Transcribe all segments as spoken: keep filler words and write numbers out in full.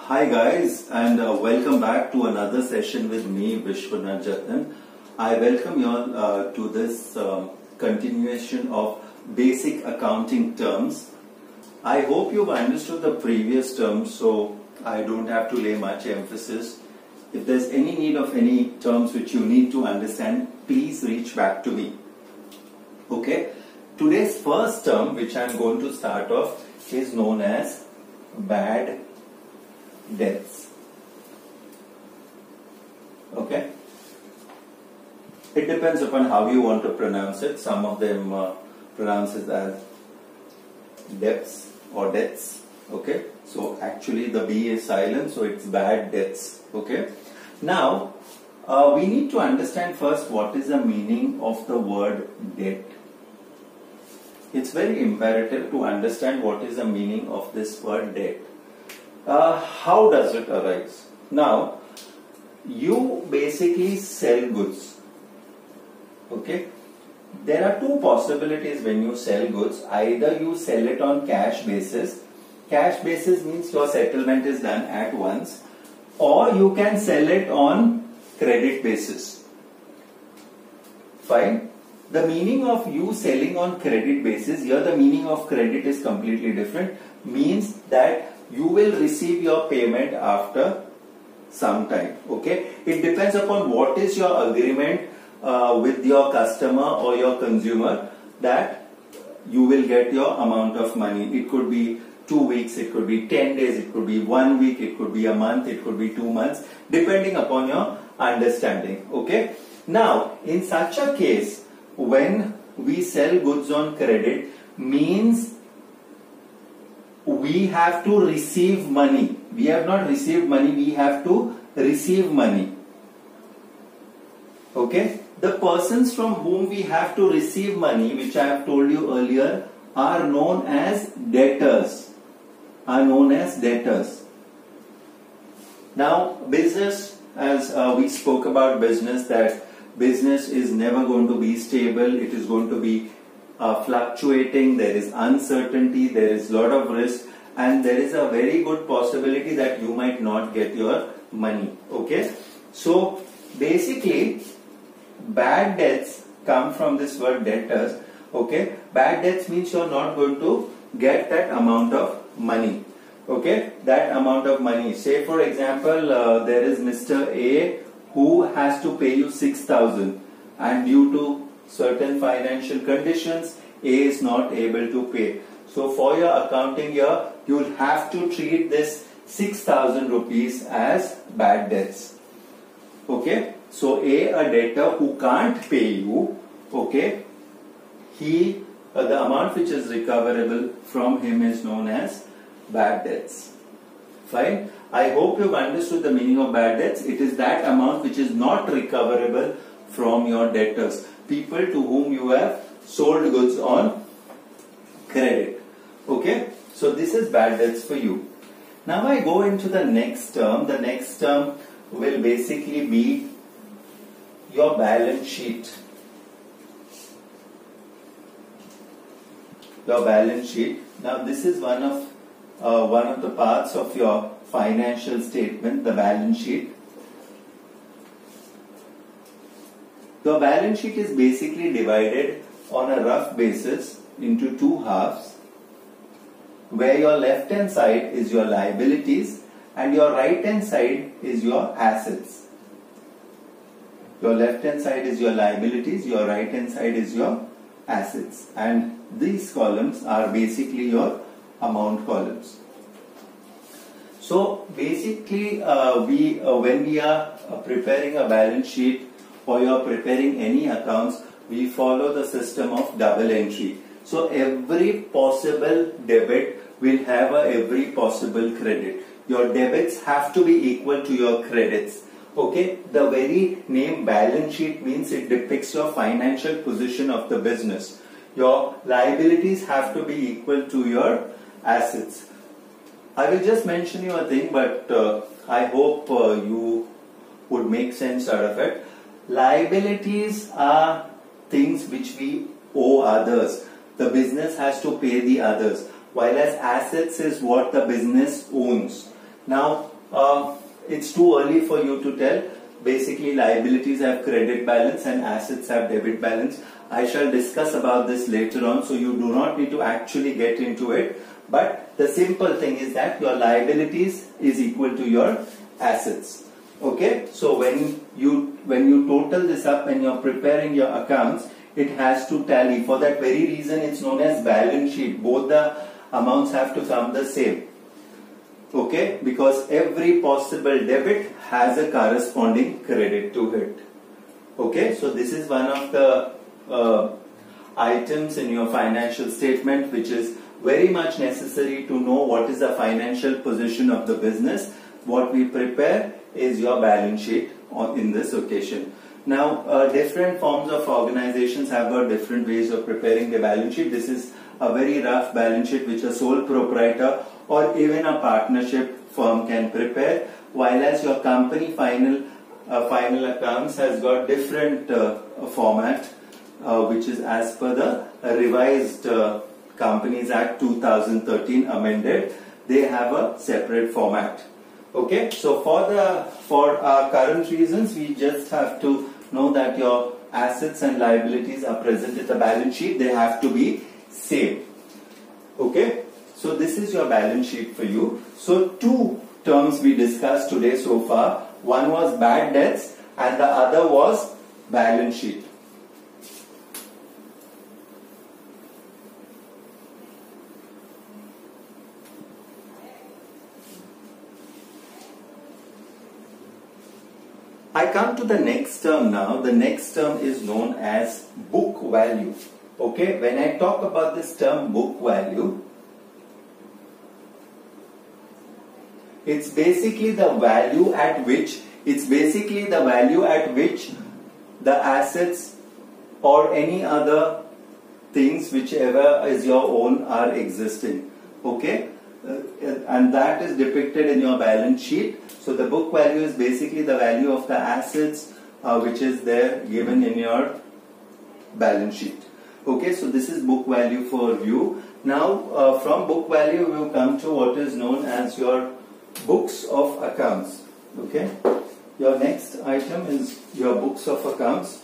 Hi guys, and uh, welcome back to another session with me, Vishwanath Jatan. I welcome you all uh, to this um, continuation of basic accounting terms. I hope you've understood the previous terms, so I don't have to lay much emphasis. If there's any need of any terms which you need to understand, please reach back to me. Okay, today's first term which I'm going to start off is known as bad debts. Okay, it depends upon how you want to pronounce it. Some of them uh, pronounce it as debts or debts. Okay, so actually the B is silent, so it's bad debts. Okay, now uh, we need to understand first what is the meaning of the word debt. It's very imperative to understand what is the meaning of this word debt. Uh, how does it arise? Now, you basically sell goods. Okay, there are two possibilities when you sell goods. Either you sell it on cash basis. Cash basis means your settlement is done at once, or you can sell it on credit basis. Fine. The meaning of you selling on credit basis, here the meaning of credit is completely different. Means that you will receive your payment after some time. Okay, it depends upon what is your agreement uh, with your customer or your consumer, that you will get your amount of money. It could be two weeks, it could be ten days, it could be one week, it could be a month, it could be two months, depending upon your understanding. Okay, now in such a case, when we sell goods on credit, means we have to receive money. We have not received money, we have to receive money. Okay, the persons from whom we have to receive money, which I have told you earlier, are known as debtors. Are known as debtors. Now, business, as uh, we spoke about business, that business is never going to be stable. It is going to be uh, fluctuating. There is uncertainty. There is a lot of risk, and there is a very good possibility that you might not get your money. Okay, so basically, bad debts come from this word debtors. Okay, bad debts means you are not going to get that amount of money. Okay, that amount of money. Say for example, uh, there is Mister A who has to pay you six thousand, and due to certain financial conditions, A is not able to pay. So for your accounting year, you will have to treat this six thousand rupees as bad debts. Okay, so A, a debtor who can't pay you, okay, he, uh, the amount which is recoverable from him is known as bad debts. Fine. I hope you've understood the meaning of bad debts. It is that amount which is not recoverable from your debtors, people to whom you have sold goods on credit. Okay, so this is bad debts for you. Now I go into the next term. The next term will basically be your balance sheet. Your balance sheet. Now this is one of uh, one of the parts of your financial statement, the balance sheet. The balance sheet is basically divided on a rough basis into two halves, where your left hand side is your liabilities and your right hand side is your assets. Your left hand side is your liabilities, your right hand side is your assets, and these columns are basically your amount columns. So basically, uh, we uh, when we are uh, preparing a balance sheet or you are preparing any accounts, we follow the system of double entry. So every possible debit will have a every possible credit. Your debits have to be equal to your credits. Okay, the very name balance sheet means it depicts your financial position of the business. Your liabilities have to be equal to your assets. I will just mention you a thing, but uh, I hope uh, you would make sense out of it. Liabilities are things which we owe others. The business has to pay the others, while as assets is what the business owns. Now, uh, it's too early for you to tell. Basically, liabilities have credit balance and assets have debit balance. I shall discuss about this later on, so you do not need to actually get into it. But the simple thing is that your liabilities is equal to your assets. Okay, so when you when you total this up and you're preparing your accounts, it has to tally. For that very reason, it's known as balance sheet. Both the amounts have to come the same. Okay, because every possible debit has a corresponding credit to it. Okay, so this is one of the uh, items in your financial statement which is very much necessary to know what is the financial position of the business. What we prepare is your balance sheet on, in this occasion. Now, uh, different forms of organizations have got different ways of preparing the balance sheet. This is a very rough balance sheet which a sole proprietor or even a partnership firm can prepare, while as your company final uh, final accounts has got different uh, format, uh, which is as per the revised uh, Companies Act two thousand thirteen amended. They have a separate format. Okay, so for the for our current reasons, we just have to know that your assets and liabilities are present in the balance sheet. They have to be same. Okay, so this is your balance sheet for you. So two terms we discussed today so far. One was bad debts and the other was balance sheet. I come to the next term now. The next term is known as book value. Okay, when I talk about this term book value, it's basically the value at which, it's basically the value at which the assets or any other things whichever is your own are existing. Okay, uh, and that is depicted in your balance sheet. So the book value is basically the value of the assets uh, which is there given in your balance sheet. Okay, so this is book value for you. Now uh, from book value we will come to what is known as your books of accounts. Okay, your next item is your books of accounts.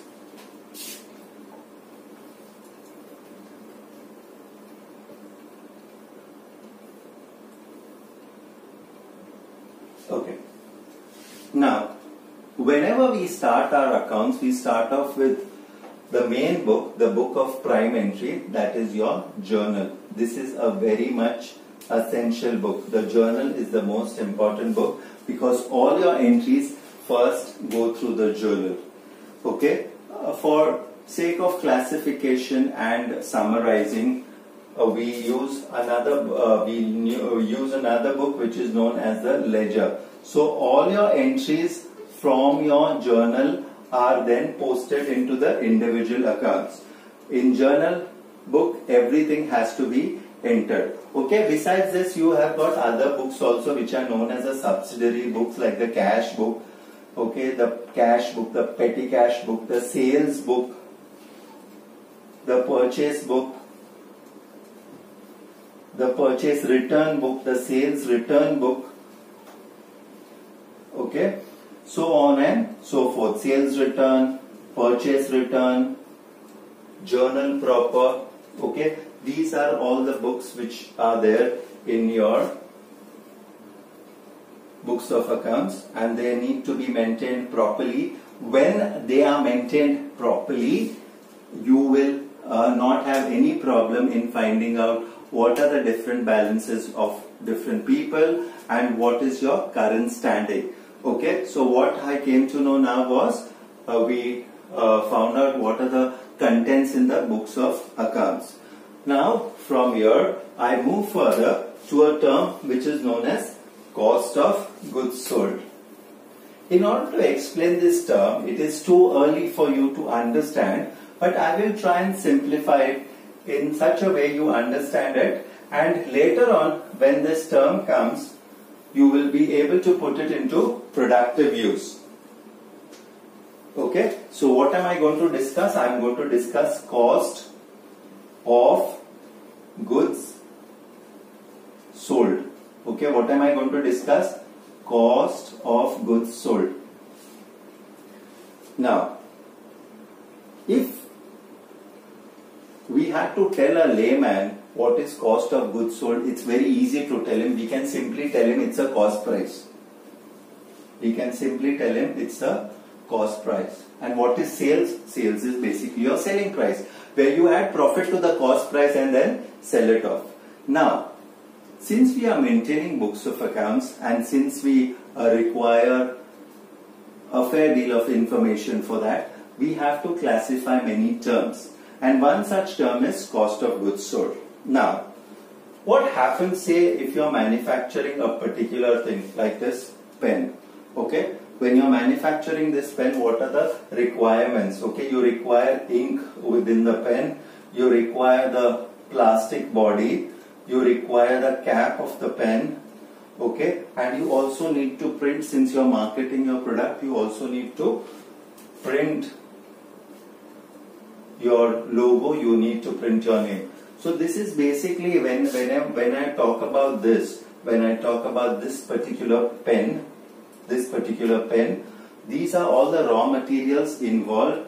Okay, now whenever we start our accounts, we start off with the main book, the book of prime entry, that is your journal. This is a very much essential book. The journal is the most important book because all your entries first go through the journal. Okay, uh, for sake of classification and summarizing, uh, we use another uh, we use another book which is known as the ledger. So all your entries from your journal are then posted into the individual accounts. In journal book, everything has to be entered. Okay, besides this, you have got other books also which are known as a subsidiary books, like the cash book. Okay, the cash book, the petty cash book, the sales book, the purchase book, the purchase return book, the sales return book. Okay, so on and so forth. Sales return, purchase return, journal proper. Okay, these are all the books which are there in your books of accounts, and they need to be maintained properly. When they are maintained properly, you will uh, not have any problem in finding out what are the different balances of different people and what is your current standing. Okay, so what I came to know now was uh, we uh, found out what are the contents in the books of accounts. Now from here I move further to a term which is known as cost of goods sold. In order to explain this term, it is too early for you to understand, but I will try and simplify it in such a way you understand it, and later on when this term comes, you will be able to put it into productive use. Okay, so what am I going to discuss? I am going to discuss cost of goods sold. Okay, what am I going to discuss? cost of goods sold. Now, if we had to tell a layman what is cost of goods sold, it's very easy to tell him. We can simply tell him it's a cost price. We can simply tell him it's a cost price. And what is sales? Sales is basically your selling price, where you add profit to the cost price and then sell it off. Now, since we are maintaining books of accounts and since we uh, require a fair deal of information for that, we have to classify many terms. And one such term is cost of goods sold. Now, what happens, say, if you are manufacturing a particular thing like this pen, okay? When you are manufacturing this pen, what are the requirements? Okay, you require ink within the pen, you require the plastic body, you require the cap of the pen, okay, and you also need to print, since you are marketing your product, you also need to print your logo, you need to print your name. So this is basically when, when, I, when I talk about this, when I talk about this particular pen, this particular pen, these are all the raw materials involved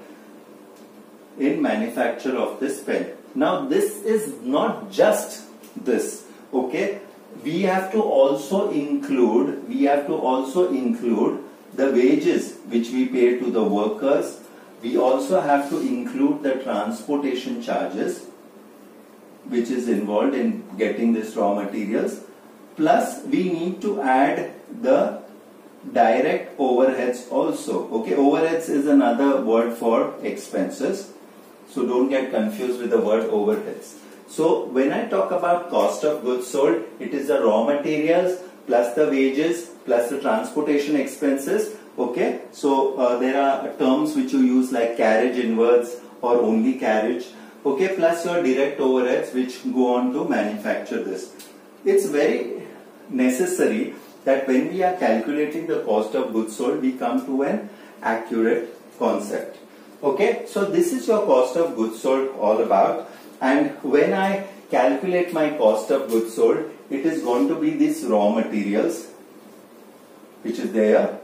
in manufacture of this pen. Now this is not just this, okay? We have to also include, we have to also include the wages which we pay to the workers. We also have to include the transportation charges which is involved in getting this raw materials. Plus we need to add the direct overheads also. Okay, overheads is another word for expenses. So don't get confused with the word overheads. So when I talk about cost of goods sold, it is the raw materials plus the wages plus the transportation expenses. Okay, so uh, there are terms which you use like carriage inwards or only carriage. Okay, plus your direct overheads which go on to manufacture this. It's very necessary that when we are calculating the cost of goods sold, we come to an accurate concept. Okay, so this is your cost of goods sold all about. And when I calculate my cost of goods sold, it is going to be these raw materials which is there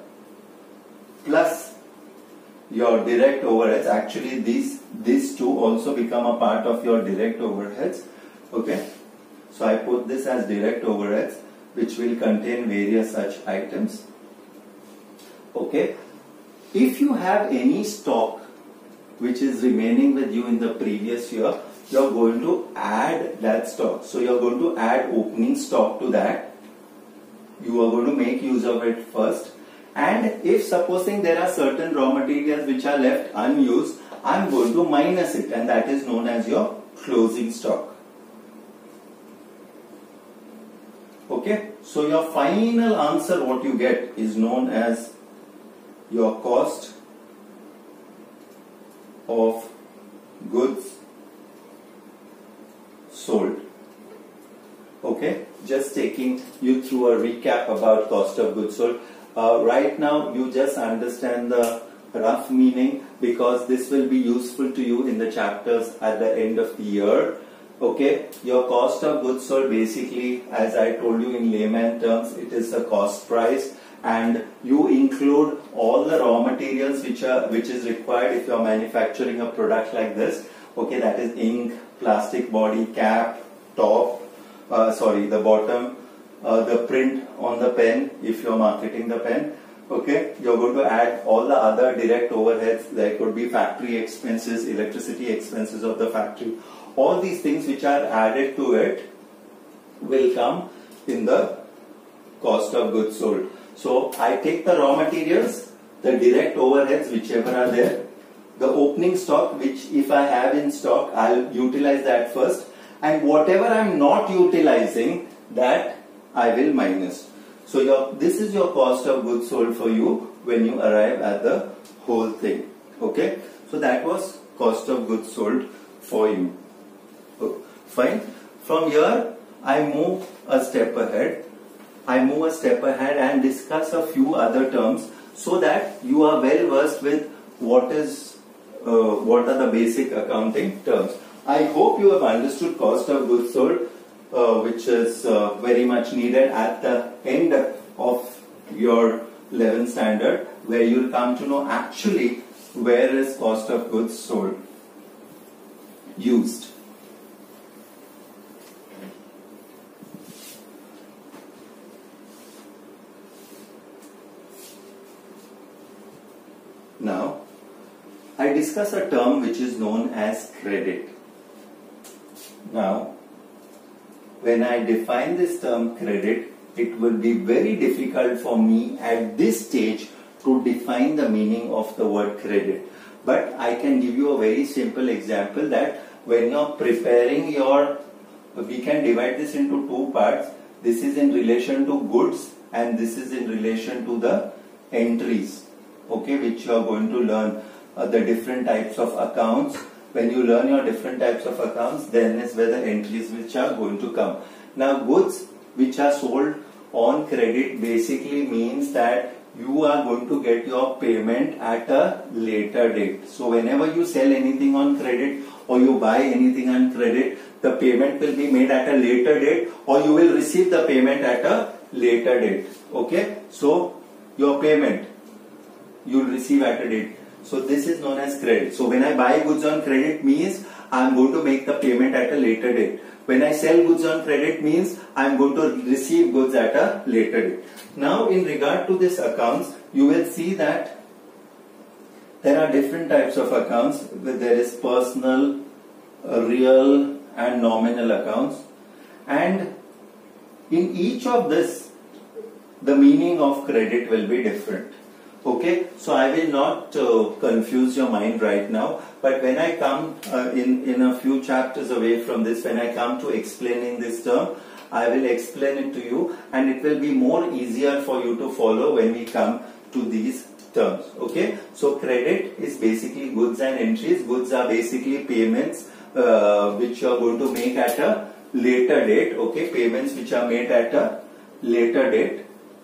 plus your direct overheads. Actually these these two also become a part of your direct overheads. Okay, so I put this as direct overheads, which will contain various such items. Okay, if you have any stock which is remaining with you in the previous year, you are going to add that stock. So you are going to add opening stock to that. You are going to make use of it first. And if supposing there are certain raw materials which are left unused, I am going to minus it, and that is known as your closing stock. Okay, so your final answer, what you get, is known as your cost of goods sold. Okay, just taking you through a recap about cost of goods sold. Uh, right now you just understand the rough meaning, because this will be useful to you in the chapters at the end of the year. Okay, your cost of goods sold, basically, as I told you in layman terms, it is a cost price, and you include all the raw materials which are which is required if you are manufacturing a product like this. Okay, that is ink, plastic body, cap, top, uh, sorry, the bottom, uh, the print on the pen if you are marketing the pen. Okay, you are going to add all the other direct overheads. There could be factory expenses, electricity expenses of the factory. All these things which are added to it will come in the cost of goods sold. So I take the raw materials, the direct overheads whichever are there, the opening stock which if I have in stock, I'll utilize that first, and whatever I'm not utilizing, that I will minus. So your, this is your cost of goods sold for you when you arrive at the whole thing. Okay, so that was cost of goods sold for you. Fine. From here I move a step ahead. I move a step ahead and discuss a few other terms so that you are well versed with what is uh, what are the basic accounting terms. I hope you have understood cost of goods sold, Uh, which is uh, very much needed at the end of your eleventh standard, where you'll come to know actually where is cost of goods sold used. Now, I discuss a term which is known as credit. Now, when I define this term credit, it will be very difficult for me at this stage to define the meaning of the word credit. But I can give you a very simple example that when you're preparing your, we can divide this into two parts. This is in relation to goods and this is in relation to the entries, okay, which you are going to learn uh, the different types of accounts. When you learn your different types of accounts, then is where the entries which are going to come. Now, goods which are sold on credit basically means that you are going to get your payment at a later date. So whenever you sell anything on credit or you buy anything on credit, the payment will be made at a later date or you will receive the payment at a later date. Okay, so your payment you will receive at a date. So this is known as credit. So when I buy goods on credit means I am going to make the payment at a later date. When I sell goods on credit means I am going to receive goods at a later date. Now in regard to this accounts, you will see that there are different types of accounts. There is personal, real and nominal accounts. And in each of this, the meaning of credit will be different. Okay, so I will not uh, confuse your mind right now, but when I come uh, in, in a few chapters away from this, when I come to explaining this term, I will explain it to you and it will be more easier for you to follow when we come to these terms. Okay, so credit is basically goods and entries. Goods are basically payments uh, which you are going to make at a later date. Okay, payments which are made at a later date.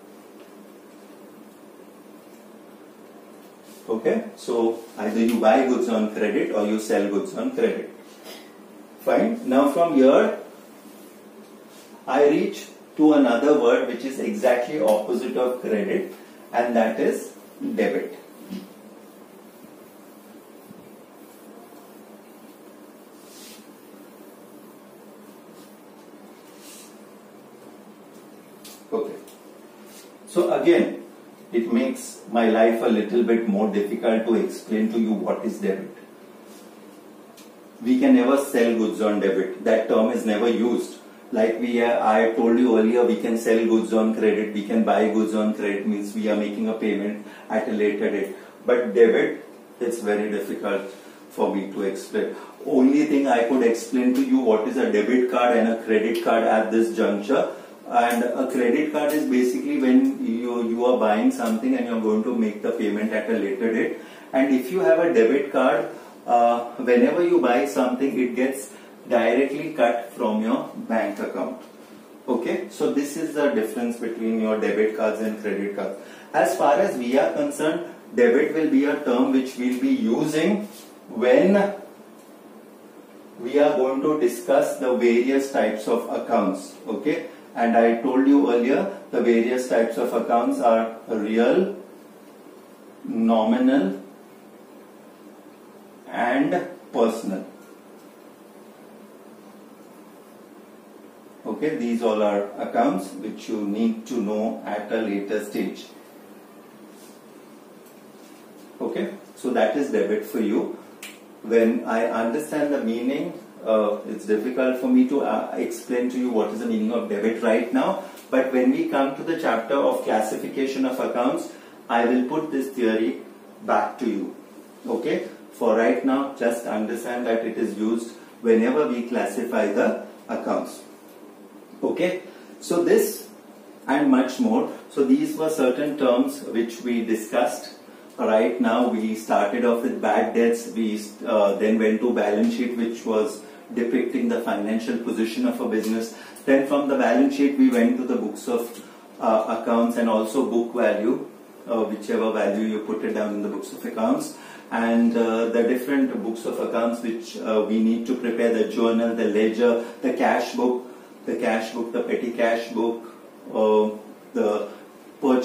Okay, so either you buy goods on credit or you sell goods on credit. Fine. Now from here, I reach to another word which is exactly opposite of credit, and that is debit. Okay. So again, it makes my life a little bit more difficult to explain to you what is debit. We can never sell goods on debit. That term is never used. Like we, uh, I told you earlier, we can sell goods on credit, we can buy goods on credit, means we are making a payment at a later date. But debit, it's very difficult for me to explain. Only thing I could explain to you what is a debit card and a credit card at this juncture. And a credit card is basically when you, you are buying something and you are going to make the payment at a later date. And if you have a debit card, uh, whenever you buy something, it gets directly cut from your bank account. Okay, so this is the difference between your debit cards and credit cards. As far as we are concerned, debit will be a term which we will be using when we are going to discuss the various types of accounts. Okay. And I told you earlier, the various types of accounts are real, nominal and personal. Okay, these all are accounts which you need to know at a later stage. Okay, so that is debit for you. When I understand the meaning, Uh, it's difficult for me to uh, explain to you what is the meaning of debit right now, but when we come to the chapter of classification of accounts, I will put this theory back to you. Okay, for right now, just understand that it is used whenever we classify the accounts. Okay, so this and much more. So these were certain terms which we discussed. Right now we started off with bad debts, we uh, then went to balance sheet, which was depicting the financial position of a business. Then from the balance sheet we went to the books of uh, accounts and also book value, uh, whichever value you put it down in the books of accounts, and uh, the different books of accounts which uh, we need to prepare: the journal, the ledger, the cash book, the cash book, the petty cash book, uh, the purchase book,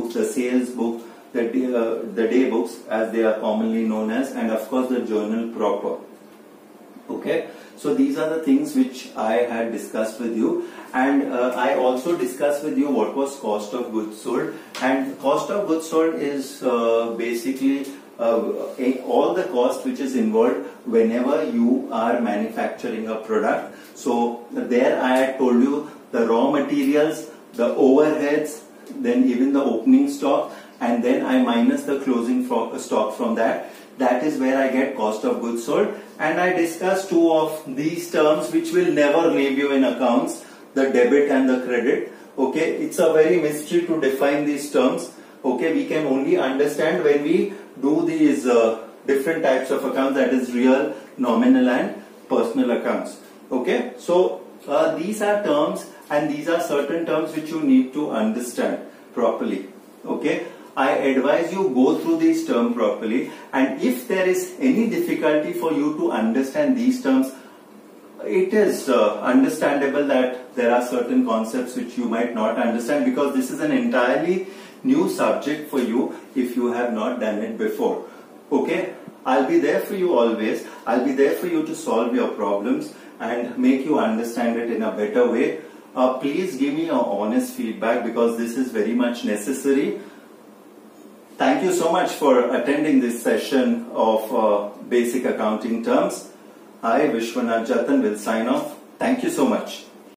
book, the sales book, the day, uh, the day books as they are commonly known as, and of course the journal proper. Okay, so these are the things which I had discussed with you, and uh, I also discussed with you what was cost of goods sold. And cost of goods sold is uh, basically uh, a, all the cost which is involved whenever you are manufacturing a product. So there I had told you the raw materials, the overheads, then even the opening stock, and then I minus the closing stock from that. That is where I get cost of goods sold. And I discussed two of these terms which will never leave you in accounts, the debit and the credit. Okay, it's a very mystery to define these terms. Okay, we can only understand when we do these uh, different types of accounts, that is real, nominal and personal accounts. Okay, so uh, these are terms, and these are certain terms which you need to understand properly. Okay, I advise you go through these terms properly, and if there is any difficulty for you to understand these terms, it is uh, understandable that there are certain concepts which you might not understand, because this is an entirely new subject for you if you have not done it before. Okay, I'll be there for you always. I'll be there for you to solve your problems and make you understand it in a better way. Uh, please give me your honest feedback, because this is very much necessary. Thank you so much for attending this session of uh, basic accounting terms. I, Vishwanath Jatan, will sign off. Thank you so much.